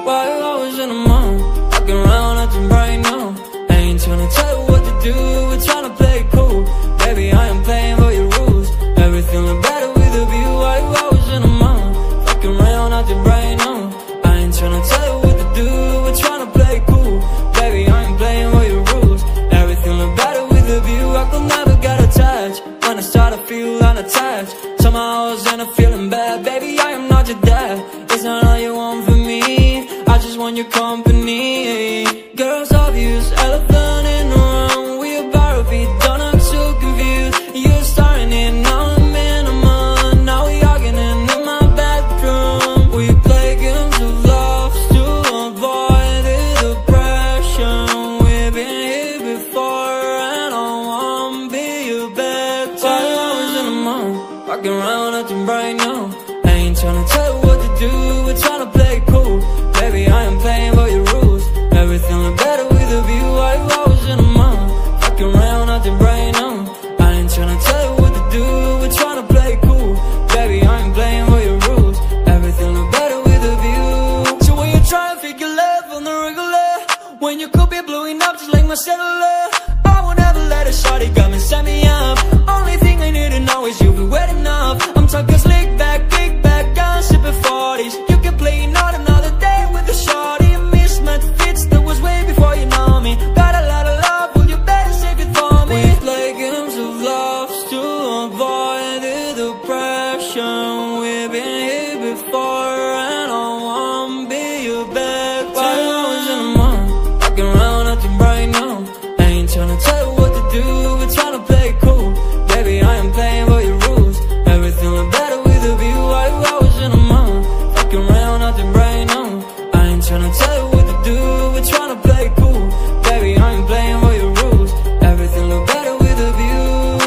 Why you always in the mood? Walking around acting right now. I ain't tryna tell you what to do, we're tryna play it cool. Baby, I am playing by your rules. Everything look better with a view. Why you always in the mood? Walking around acting right now. I ain't tryna tell you what to do, we're tryna play it cool. Baby, I am playing by your rules. Everything look better with a view. I could never get attached. When I start to feel unattached, somehow I was in a feeling bad. Baby, I am not your dad. It's not all you want from me, I just want your company. Girls obvious, elephant in the room. We about to be done, I'm so confused. You're starting it, now I'm in a month. Now we arguing in my bedroom. We play games of love to avoid the depression. We've been here before and I won't be your bed. Why you always in the mood? Walking around acting right now. I ain't tryna tell you what to do, we're tryna play it cool. Baby, I am playing by your rules. Everything look better with a view. Why you always in the mood? Walking around acting right now. I ain't tryna tell you what to do, we're tryna play it cool. Baby, I am playing by your rules. Everything look better with a view. So when you try and figure love on the regular, when you could be blowing up just like my cellular, I won't ever let a shawty come and set me up. Only thing I need to know is you be wet enough. I'm talking slick back, kick back, I'm sipping 40s. You can play not another day with a shawty. A mismatch fits that was way before you know me. Got a lot of love, well you better save it for me. We play games of love to avoid the depression. We've been here before and I won't be your bed. Why you always in the mood? Walking around acting right now. I ain't tryna tell you what to do, we're tryna play it cool. Baby, I am playing by your rules. Everything look better with a view. Why you always in the mood? Walking around acting right now. I ain't tryna tell you what to do, we're tryna play it cool. Baby, I am playing by your rules. Everything look better with a view.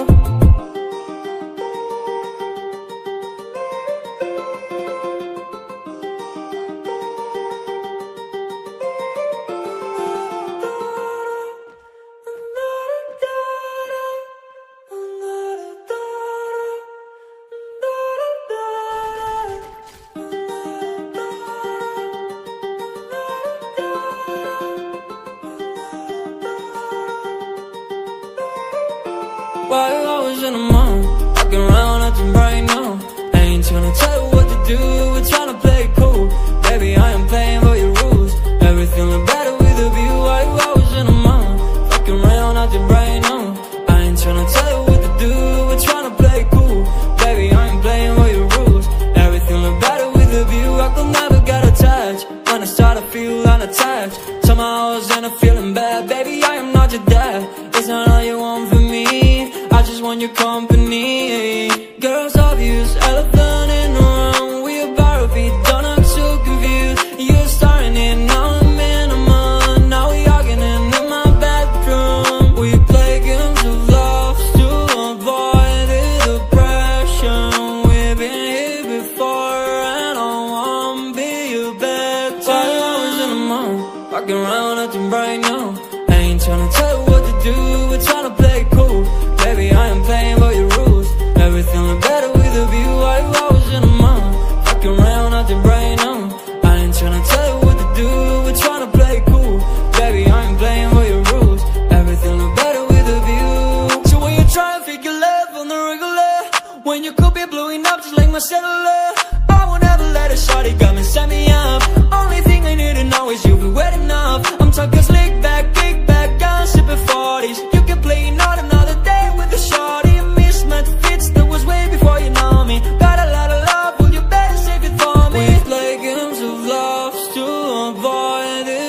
Why you always in the mood? Walking around acting right now. I ain't tryna tell you what to do, we're tryna play it cool. Baby, I am playing by your rules. Everything look better with a view. Why you always in the mood? Walking around acting right now. I ain't tryna tell you what to do, we're tryna play it cool. Baby, I am playing by your rules. Everything look better with a view. I could never get attached. When I start to feel unattached, somehow I was in a feeling bad. Baby, I am not your dad. It's not all you want from me, I just want your company. Girls obvious, elephant in the room. We about to be done, I'm so confused. You're starting it, now I'm in a month. Now we arguing in my bedroom. We play games of love to avoid the depression. We've been here before and I won't be your bed. Why you always in the mood? Walking around acting right now. I ain't tryna tell you what to do, we're tryna play it cool. Baby, I am playing by your rules. Everything look better with a view. Why you always in the mood? Walking around acting right now. I ain't tryna tell you what to do, we're tryna play it cool. Baby, I am playing by your rules. Everything look better with a view. So when you try and figure love on the regular, when you could be blowing up just like my cellular, I won't ever let a shawty come and set me up. Only thing I need to know is you be wet enough. I'm talking slick back, kick back, I'm sipping 40s. You can play not another day with a shawty. A mismatch fits that was way before you know me. Got a lot of love, well you better save it for me. We play games of love to avoid the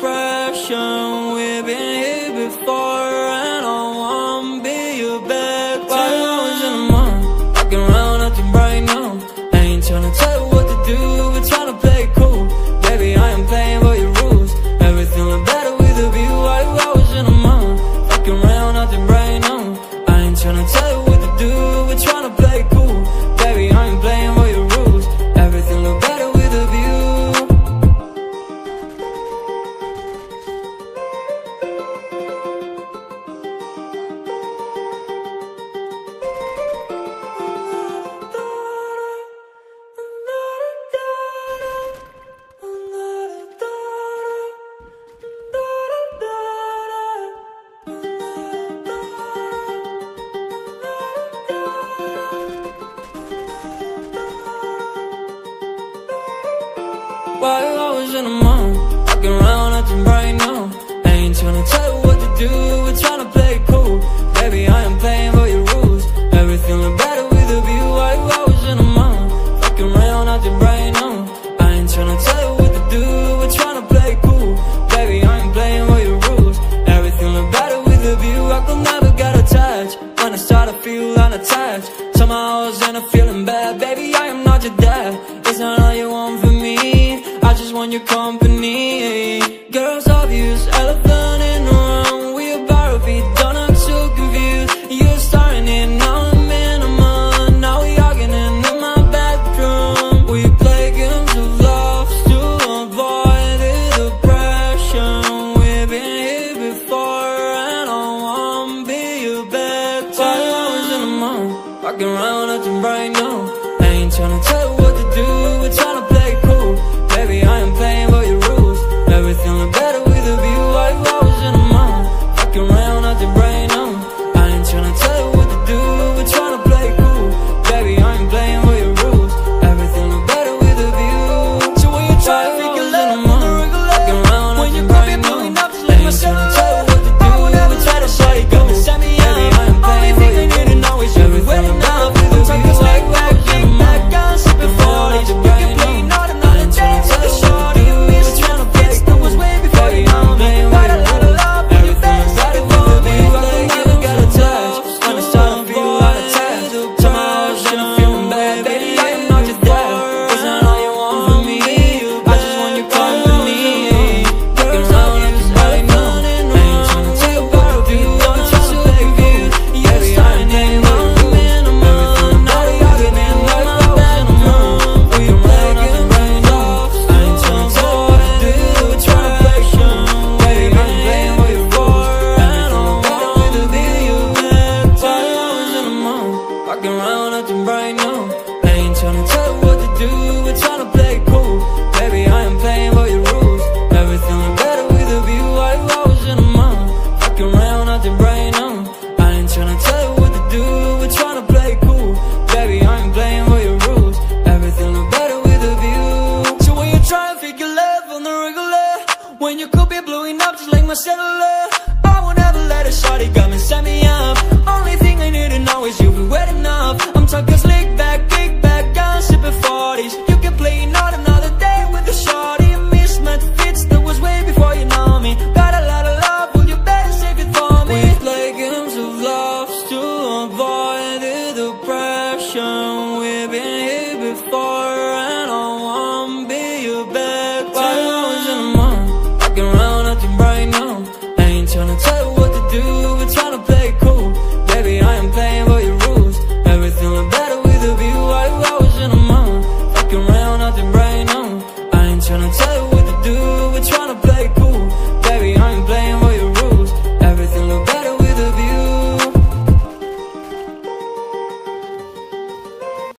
depression. We've been here before and I won't be your bed. Why you always in the mood? Walking around acting right now. I ain't tryna tell you what to do, we're tryna play it cool. Baby, I am playing by your rules. Everything look better with Why you always in the mood? Walking around acting bright now. I ain't tryna tell you what to do, we're tryna play it cool. Baby, I am playing by your rules. Everything look better with a view. Why you always in the mood? Walking around acting bright now. I ain't tryna tell you what to do, we're tryna play it cool. Baby, I am playing by your rules. Everything look better with a view. I could never get attached. When I start to feel unattached, somehow I was in a feeling bad. Baby, I am not your dad. It's not all you want from me, I just want your company. Girls obvious, elephant in the room. We about to be done, I'm so confused. You're starting it, now I'm in a month. Now we arguing in my bedroom. We play games of love to avoid the depression. We've been here before and I won't be your bed. While I was in the mood, walking around acting bright now. I ain't tryna tell you what to do, we're tryna play it cool. Baby, I am playing by your rules. Everything look better with a view. Why you always in the mood? Walking around acting bright now. I ain't tryna tell you what to do, we're tryna play it cool. Baby, I am playing by your rules. Everything look better with a view. So when you try to figure love on the regular, walking around when you come in blowing up just like my cellular. Tell you what to do, we try to shut it go. Baby, I am playing by your rules. Everything look better with a view. Why you always in the mood? Walking around acting bright now. I ain't tryna tell you what to do, we're tryna play it cool. Baby, I'm playing with your rules. Everything look better with a view. I could never get attached. When I start to feel unattached, somehow I was in a feeling bad. Baby, I am not your dad. It's not all you want from me, I just want your company. Walking around acting bright now. I ain't tryna tell you what to do, we're tryna play it cool. Baby, I'm playing with your rules. Everything look better with a view. Like I was in a mood. Walking around acting bright now. I ain't tryna tell you what to do, we're tryna play it cool. Baby, I'm playing with your rules. Everything look better with a view. While I was in the mood, walking around acting bright now. I ain't tryna tell you what to do, we're